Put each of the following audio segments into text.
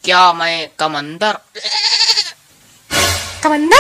क्या मैं कमंदर? कमंदर?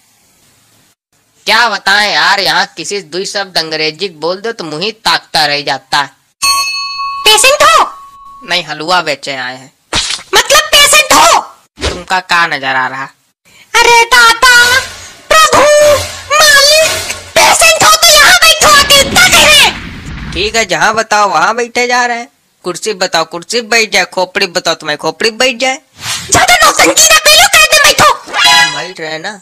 क्या बताएं यार, यहाँ किसी दुई शब्द अंग्रेजी बोल दो तो मुंह ही ताकता रह जाता है। पेशेंट हो? नहीं, हलवा बेचे आए हैं। मतलब पेशेंट हो? तुमका क्या नजर आ रहा? अरे दाता, प्रभु, मालिक, पेशेंट हो तो यहाँ बैठो आके, क्या कह रहे हैं? ठीक है, जहाँ बताओ वहाँ बैठे जा रहे हैं। कुर्सी बताओ कुर्सी बैठ जाए, खोपड़ी बताओ तुम्हें खोपड़ी बैठ जाए। ज्यादा नौटंकी ना करो, कहते बैठो। बैठ रहे ना?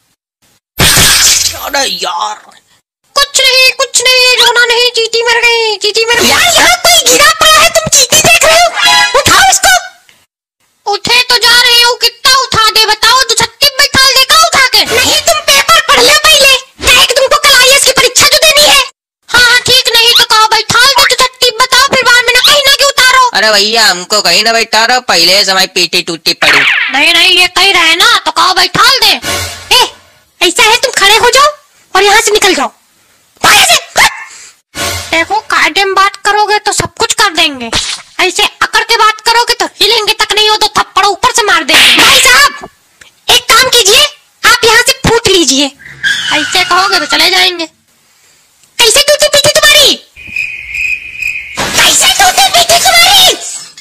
अरे यार कुछ नहीं, रोना नहीं, चींटी मर गई, चींटी मर गई। यार यहाँ कोई गिरा पड़ा है, तुम चींटी देख रहे हो? उठाओ इसको। उठे तो जा रहे हो, कितना उठा दे बताओ? तो छत्ती बैठा लेगा उठा के। नहीं, तुम पेपर पढ़ लो पहले, क्या है कि तुमको कल आईएएस की परीक्षा जो देनी है। हाँ ठीक, नहीं तो कहो बैठा दो, तो छत्ती बताओ, फिर बाद में ना कहीं ना कि उतारो। अरे भैया, हमको कहीं ना बैठा रहो, पहले समय पीटी टूटी पड़ी। नहीं, ये कह रहे हैं ना, तो कहो बैठा दे। ऐसा है, तुम खड़े हो जाओ और यहाँ से निकल जाओ। देखो, कायदे में बात करोगे तो सब कुछ कर देंगे, ऐसे अकड़ के बात करोगे तो हिलेंगे तक नहीं हो तो थप्पड़ ऊपर से मार देंगे। भाई साहब, एक काम कीजिए, आप यहाँ से फूट लीजिए। ऐसे कहोगे तो चले जाएंगे। कैसे टूटी पीठी तुम्हारी? कैसे टूटी पीठी तुम्हारी?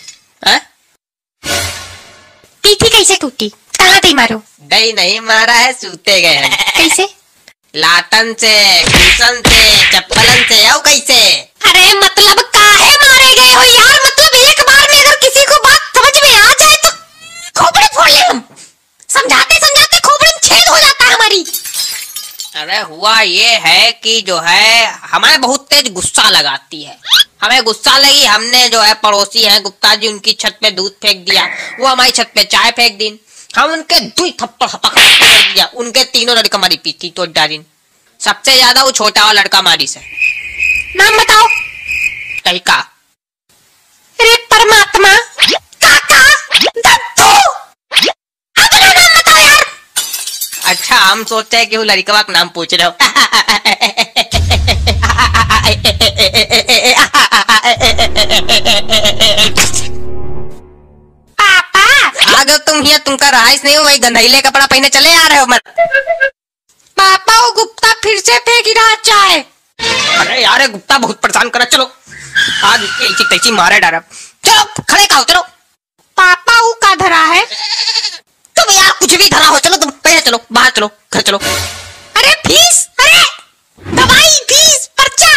पीठी कैसे टूटी? कहाँ गई मारो? नहीं मारा है, सूते गए हैं। कैसे? लातन से, कुशन से, चप्पलन से, आओ कैसे? अरे मतलब काहे मारे गए हो यार? मतलब एक बार में अगर किसी को बात समझ में आ जाए तो खोपड़ी फोड़ ले हम। समझाते समझाते खोपड़ी में छेद हो जाता है हमारी। अरे हुआ ये है कि जो है हमें बहुत तेज गुस्सा लगाती है। हमें गुस्सा लगी, हमने जो है पड़ोसी हैं गुप्ता जी, उनकी छत पे दूध फेंक दिया, वो हमारी छत पे चाय फेंक दी, हम उनके दुई थप्पड़ कर दिया, उनके तीनों लड़का मारी पीती तो डाली। सबसे ज्यादा वो छोटा वाला लड़का मारी से। नाम बताओ। कहीं का? अरे परमात्मा, काका, दत्तू, अपना नाम बताओ यार। अच्छा, हम सोचते हैं कि वो लड़का का नाम पूछ रहे हो। आगे तुम हिया, तुमका रहाइश नहीं हो, वही गंधैले कपड़ा पहने चले आ रहे हो मत। पापा, वो गुप्ता फिर से फेंक रहा चाय। अरे यार, गुप्ता बहुत परेशान करा, चलो आज ऐसी तैसी मारे डारा। चलो खड़े खाओ, चलो। पापा, वो का धरा है? तुम यार कुछ भी धरा हो, चलो तुम पहले चलो, बाहर चलो, घर चलो। अरे फीस, अरे दवाई, फीस, पर्चा।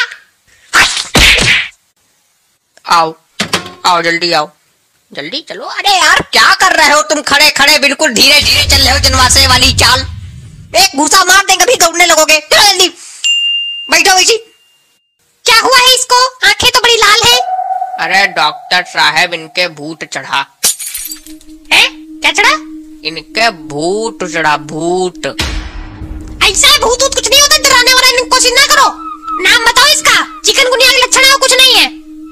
आओ जल्दी आओ, जल्दी चलो। अरे यार क्या कर रहे हो तुम? खड़े खड़े बिल्कुल धीरे धीरे चल रहे हो, जनवासे वाली चाल। एक घूसा मार देंगे कभी दौड़ने लगोगे। चलो जल्दी बैठो। वैसी क्या हुआ है इसको? आंखें तो बड़ी लाल है। अरे डॉक्टर साहब, इनके भूत चढ़ा है। क्या चढ़ा? इनके भूत चढ़ा, भूत। ऐसा है, भूत कुछ नहीं होता, डराने वाला कोशिश ना करो। नाम बताओ इसका। चिकनगुनिया के लक्षण है वो कुछ नहीं है।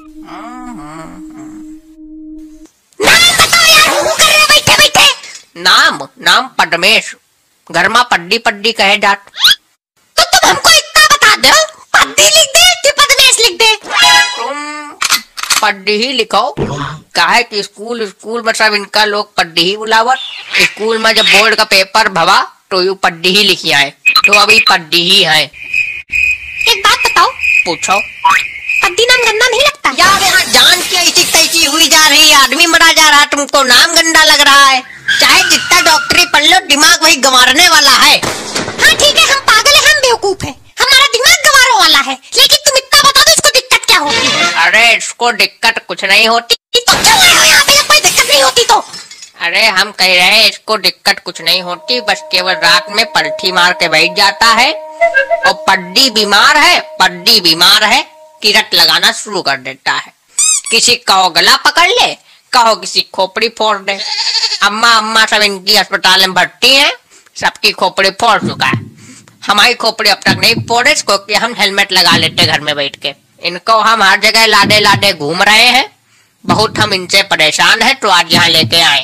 नाम बताओ यार, वो कर रहे बैठे बैठे। नाम पद्मेश, घर में पड्डी पड्डी कहे जात। तो तुम हमको इतना बता दो, पद्दी लिख दे कि पद्मेश लिख दे? तुम पड्डी ही लिखो, काहे कि स्कूल में सब इनका लोग पड्डी ही बुलावत। स्कूल में जब बोर्ड का पेपर भवा तो यू पड्डी ही लिखी आए, तो अभी पड्डी ही है। एक बात बताओ। पूछो। पद्दी नाम गंदा नहीं लगता? यार यहाँ जान की ऐसी तैसी हुई जा रही है, आदमी मरा जा रहा है, तुमको नाम गंदा लग रहा है? चाहे जितना डॉक्टरी पढ़ लो, दिमाग वही गंवारने वाला है। हाँ ठीक है, हम पागल है, हम बेवकूफ है, हमारा दिमाग गंवारों वाला है, लेकिन तुम इतना बता दो इसको दिक्कत क्या होती है? अरे इसको दिक्कत कुछ नहीं होती। तो क्यों आए हो यहाँ पे जब कोई दिक्कत नहीं होती तो? अरे हम कह रहे हैं इसको दिक्कत कुछ नहीं होती, बस केवल रात में पलथी मार के बैठ जाता है और पड्डी बीमार है कि रट लगाना शुरू कर देता है। किसी का गला पकड़ ले, कहो किसी खोपड़ी फोड़ दे। अम्मा सब इनकी अस्पताल में भर्ती हैं, सबकी खोपड़ी फोड़ चुका है। हमारी खोपड़ी अब तक नहीं फोड़े, क्योंकि हम हेलमेट लगा लेते घर में बैठ के। इनको हम हर जगह लादे घूम रहे हैं, बहुत हम इनसे परेशान हैं, तो आज यहाँ लेके आए।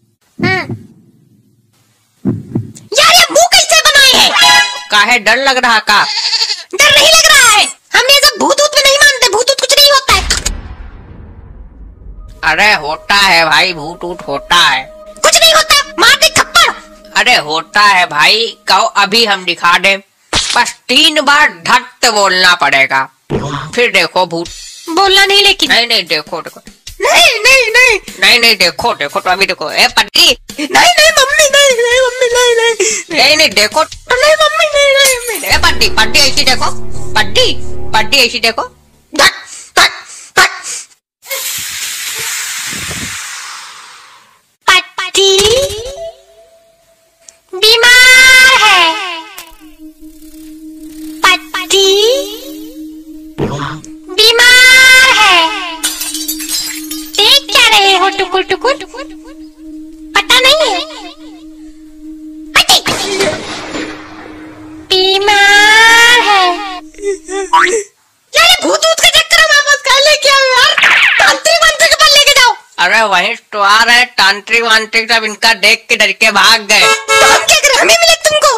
यार ये मुंह कैसे बनाए हैं? काहे डर लग रहा का? डर नहीं लग रहा है, हम ये सब भूत में नहीं मानते, भूत कुछ नहीं होता है। अरे होता है भाई, भूत होता है। कुछ नहीं होता, मार दे थप्पड़। अरे होता है भाई, कहो अभी हम दिखा दे, बस 3 बार धट बोलना पड़ेगा, फिर देखो भूत। बोलना नहीं लेकिन। नहीं नहीं देखो देखो, नहीं नहीं नहीं नहीं नहीं देखो देखो तो अभी देखो। ए पट्टी, नहीं नहीं मम्मी, नहीं नहीं मम्मी, नहीं नहीं नहीं नहीं देखो, नहीं मम्मी, नहीं नहीं। ए पट्टी पट्टी ऐसी देखो, पट्टी पट्टी ऐसी देखो। धट धट धट। पट्टी बीमार है, पट्टी बीमार है। देख क्या रहे हो टुकुर टुकुर, पता नहीं है? पट्टी बीमार है। यार भूत ऊत के चक्कर में वापस कहाँ लेके आओ यार, तांत्रिक मंत्र के पास लेके जाओ। अरे वही तो आ रहे तांत्रिक वांत्रिक, सब इनका देख के डर के भाग गए। तो हम क्या करें, हमें मिले तुमको।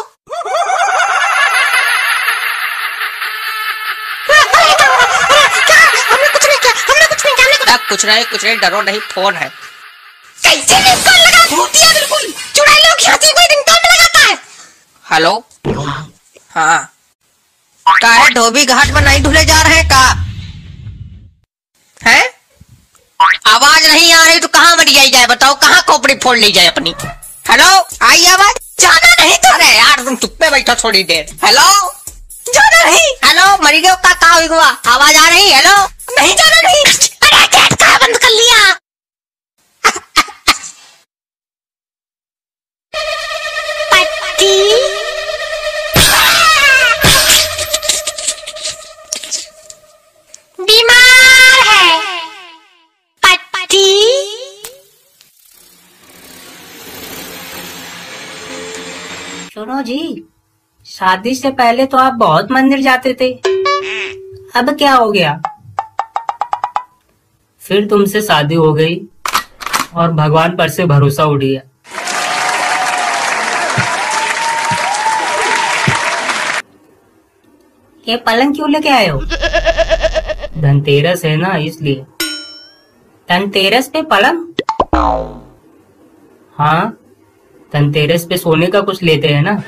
हमने कुछ नहीं किया, हमने कुछ नहीं किया। कुछ नहीं डरो नहीं, फोन है। कैसे रिंगटोन लगा, भूतिया बिल्कुल। चुड़ैल लोग यहाँ से कोई रिंगटोन में लगाता है। हेलो, हाँ काहे धोबी घाट में नहीं धुले जा रहे का है? आवाज नहीं आ रही तो कहाँ मरी जाए बताओ, कहाँ खोपड़ी फोड़ ली जाए अपनी। हेलो, आई आवाज? जाना नहीं तो। अरे यार तुम चुप पे बैठो थोड़ी देर। हेलो, जाना नहीं। हेलो मरी गयो का कहाँ हुआ, आवाज आ रही? हेलो, नहीं जाना नहीं। अरे गेट कहाँ बंद कर लिया? पट्टी बीमार है, पट्टी। सुनो जी, शादी से पहले तो आप बहुत मंदिर जाते थे, अब क्या हो गया? फिर तुमसे शादी हो गई और भगवान पर से भरोसा उठ गया। ये पलंग क्यों लेके आए हो? धनतेरस है ना, इसलिए। धनतेरस पे पलंग? हाँ, धनतेरस पे सोने का कुछ लेते हैं ना।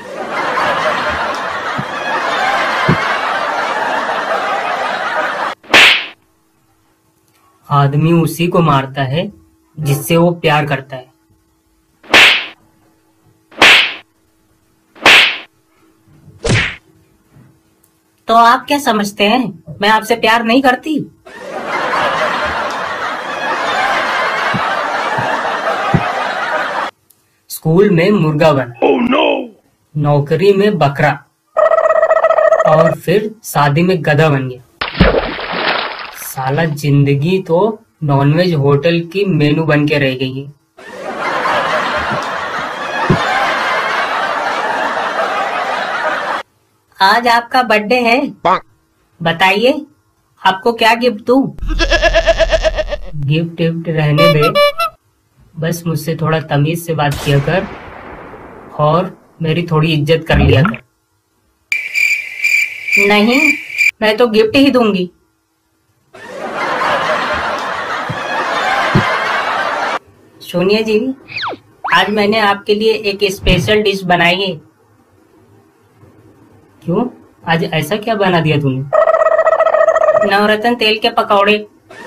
आदमी उसी को मारता है जिससे वो प्यार करता है। तो आप क्या समझते हैं, मैं आपसे प्यार नहीं करती? स्कूल में मुर्गा बना, नौकरी में बकरा, और फिर शादी में गधा बन गया। साला जिंदगी तो नॉनवेज होटल की मेनू बन के रह गई है। आज आपका बर्थडे है, बताइए आपको क्या गिफ्ट दूं? गिफ्ट विफ्ट रहने दे, बस मुझसे थोड़ा तमीज से बात किया कर और मेरी थोड़ी इज्जत कर लिया कर। नहीं, मैं तो गिफ्ट ही दूंगी। सोनिया जी, आज मैंने आपके लिए एक स्पेशल डिश बनाई है। क्यों, आज ऐसा क्या बना दिया तूने? नवरत्न तेल के पकौड़े।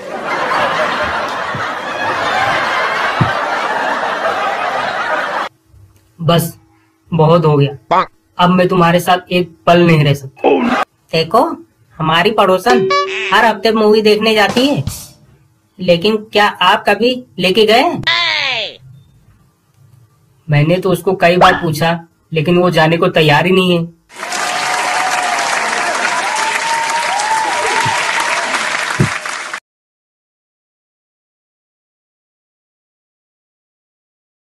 बस बहुत हो गया, अब मैं तुम्हारे साथ एक पल नहीं रह सकता। देखो, हमारी पड़ोसन हर हफ्ते मूवी देखने जाती है, लेकिन क्या आप कभी लेके गए? मैंने तो उसको कई बार पूछा, लेकिन वो जाने को तैयार ही नहीं है।